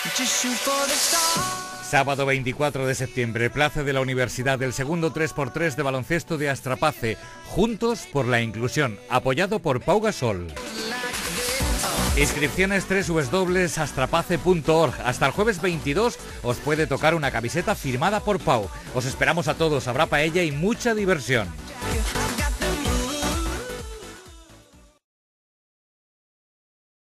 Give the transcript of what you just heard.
Sábado 24 de septiembre, Plaza de la Universidad, del segundo 3x3 de baloncesto de Astrapace, Juntos por la Inclusión, apoyado por Pau Gasol. Inscripciones www.astrapace.org. Hasta el jueves 22 os puede tocar una camiseta firmada por Pau. Os esperamos a todos, habrá paella y mucha diversión.